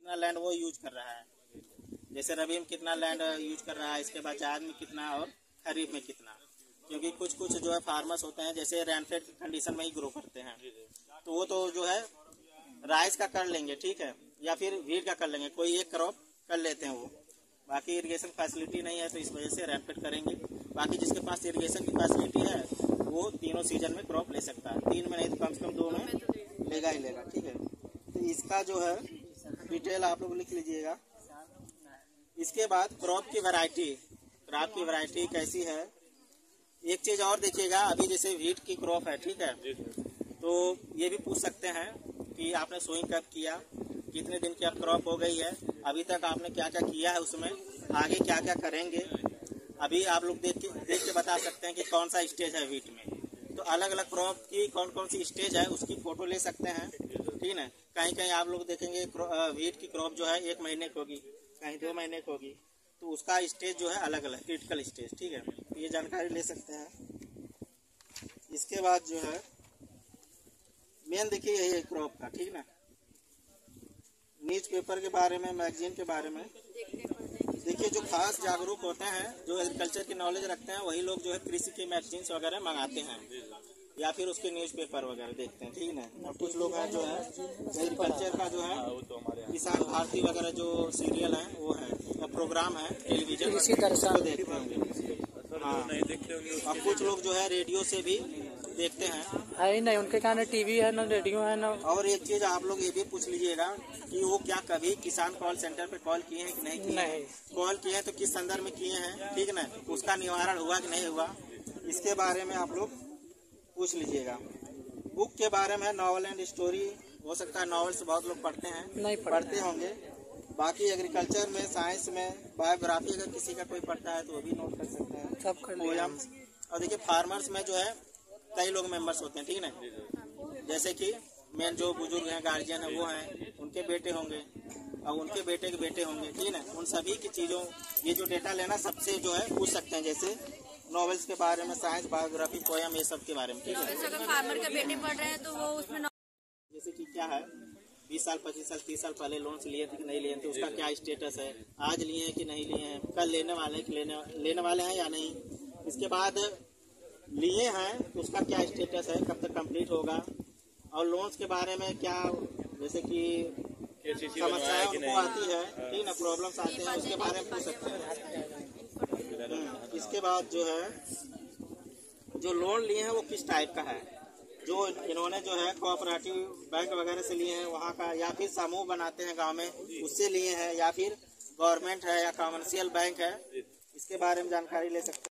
कितना लैंड वो यूज कर रहा है, जैसे रबी में कितना लैंड यूज कर रहा है, इसके बाद जायद में कितना और खरीफ में कितना। क्योंकि कुछ कुछ जो है फार्मर्स होते हैं जैसे रेनफेड कंडीशन में ही ग्रो करते हैं, तो वो तो जो है राइस का कर लेंगे, ठीक है, या फिर व्हीट का कर लेंगे, कोई एक क्रॉप कर लेते हैं वो। बाकी इरिगेशन फैसिलिटी नहीं है तो इस वजह से रेनफेड करेंगे। बाकी जिसके पास इरिगेशन की फैसिलिटी है वो तीनों सीजन में क्रॉप ले सकता है, 3 में नहीं तो कम से कम 2 में लेगा ही लेगा, ठीक है। तो इसका जो है डिटेल आप लोग लिख लीजिएगा। इसके बाद क्रॉप की वैरायटी कैसी है। एक चीज और देखिएगा, अभी जैसे व्हीट की क्रॉप है, ठीक है, तो ये भी पूछ सकते हैं कि आपने सोइंग कब किया, कितने दिन की अब क्रॉप हो गई है, अभी तक आपने क्या क्या किया है उसमें, आगे क्या क्या करेंगे। अभी आप लोग देख के बता सकते हैं कि कौन सा स्टेज है व्हीट में। तो अलग अलग क्रॉप की कौन कौन सी स्टेज है उसकी फोटो ले सकते हैं, ठीक है। कहीं कहीं आप लोग देखेंगे व्हीट की क्रॉप जो है 1 महीने की होगी, कहीं 2 महीने की होगी, तो उसका स्टेज जो है अलग अलग, क्रिटिकल स्टेज, ठीक है। तो ये जानकारी ले सकते हैं। इसके बाद जो है मेन देखिए यही है क्रॉप का, ठीक ना। न्यूज़पेपर के बारे में, मैगजीन के बारे में देखिए, जो खास जागरूक होते हैं, जो एग्रीकल्चर की नॉलेज रखते हैं, वही लोग जो है कृषि के मैगजीन्स वगैरह मंगाते हैं या फिर उसके न्यूज़पेपर वगैरह देखते हैं, ठीक है। और कुछ लोग हैं जो है एग्रीकल्चर का जो है किसान भारती वगैरह जो सीरियल है वो है या प्रोग्राम है टेलीविजन को देखते होंगे। हाँ, और कुछ लोग जो है रेडियो से भी देखते हैं। है नहीं, उनके कारण टीवी है ना रेडियो है ना। और एक चीज आप लोग ये भी पूछ लीजिएगा कि वो क्या कभी किसान कॉल सेंटर पे कॉल किए हैं कि नहीं किए हैं। कॉल किए हैं तो किस संदर्भ में किए हैं, ठीक ना, उसका निवारण हुआ कि नहीं हुआ, इसके बारे में आप लोग पूछ लीजिएगा। बुक के बारे में नॉवल एंड स्टोरी, हो सकता है नॉवेल्स बहुत लोग पढ़ते हैं, नहीं पढ़ते होंगे। बाकी एग्रीकल्चर में, साइंस में, बायोग्राफी अगर किसी का कोई पढ़ता है तो वो भी नोट कर सकते हैं, सब कर पोयम्स। और देखिए फार्मर्स में जो है कई लोग मेंबर्स होते हैं, ठीक है ना, जैसे कि मेन जो बुजुर्ग हैं, गार्जियन है, वो हैं, उनके बेटे होंगे और उनके बेटे के बेटे होंगे, ठीक है ना। उन सभी की चीज़ों, ये जो डेटा लेना सबसे जो है पूछ सकते हैं, जैसे नॉवेल्स के बारे में, साइंस, बायोग्राफी, पोयम, ये सब के बारे में, ठीक है। अगर फार्मर के बेटे पढ़ रहे हैं तो वो उसमें जैसे कि क्या है 20 साल, 25 साल, 30 साल पहले लोन लिए थे कि नहीं लिए थे, उसका क्या स्टेटस है, आज लिए हैं कि नहीं लिए हैं, कल लेने वाले हैं या नहीं, इसके बाद लिए हैं तो उसका क्या स्टेटस है, कब तक कंप्लीट होगा, और लोन्स के बारे में क्या, जैसे कि समस्याएं उनको आती है, ठीक ना, प्रॉब्लम्स आते हैं, उसके बारे में पूछ सकते हैं। इसके बाद जो है जो लोन लिए हैं वो किस टाइप का है, जो इन्होंने जो है कोऑपरेटिव बैंक वगैरह से लिए हैं वहाँ का, या फिर समूह बनाते हैं गांव में उससे लिए हैं, या फिर गवर्नमेंट है या कमर्शियल बैंक है, इसके बारे में जानकारी ले सकते हैं।